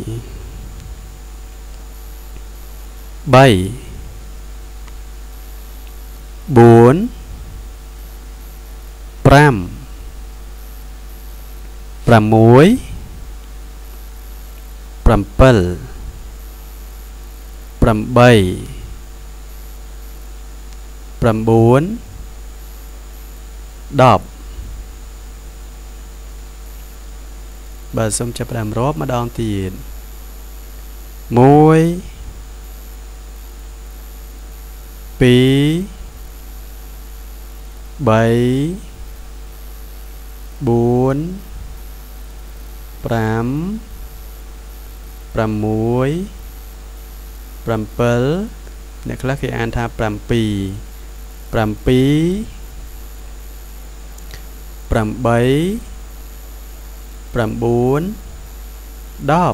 3 4 5 6 7 8 9 10 បើសូមចាប់ផ្ដើមរាប់ម្ដងទៀត1 2 3 4 5 6 7 អ្នកខ្លះគេអានថា7 7 8 9 10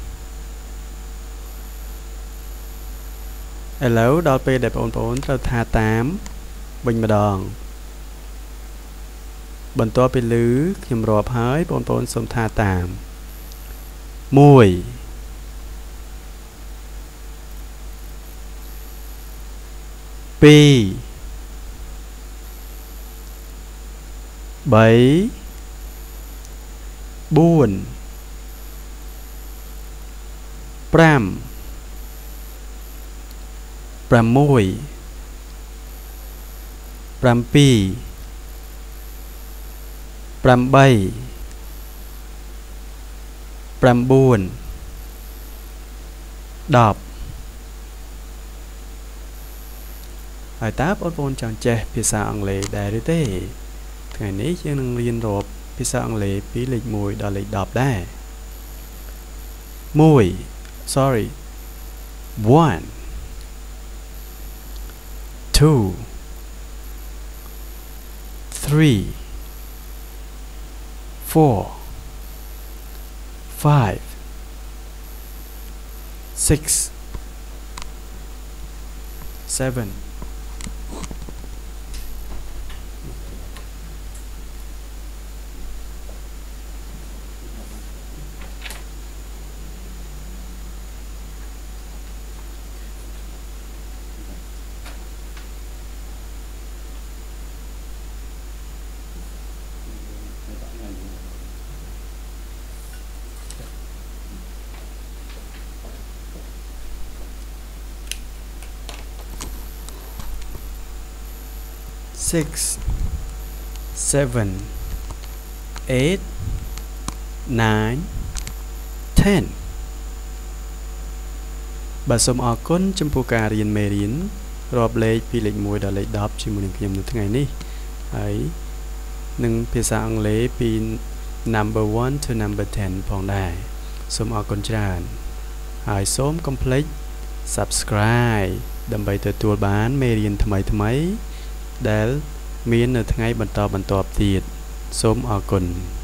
ឥឡូវដល់ពេលដែលបងប្អូនត្រូវថាតាមវិញម្ដងបន្ទាប់ពីឮខ្ញុំរាប់ហើយបងប្អូនសូមថាតាម1 2 3 4 5 6 7 8 9 10 ហើយតើបងប្អូនចង់ចេះភាសាអង់គ្លេសដែរឬទេថ្ងៃនេះយើងនឹងរៀនរាប់ភាសាអង់គ្លេសពីលេខ1ដល់លេខ10ដែរ1 sorry 1 2 3 4 5 6 7 6 7 8 9 10 បាទសូមអរគុណចំពោះការរៀនមេរៀនរាប់លេខពីលេខ1ដល់លេខ10ជាមួយនឹងខ្ញុំនៅថ្ងៃនេះហើយនឹងភាសាអង់គ្លេសពី number 1 to number 10 ផងដែរសូមអរគុណច្រើនហើយសូមកុំភ្លេច subscribe ដើម្បីទទួលបានមេរៀនថ្មីៗដែលមាននៅថ្ងៃបន្តបន្ទាប់ទៀតសូមអរគុណ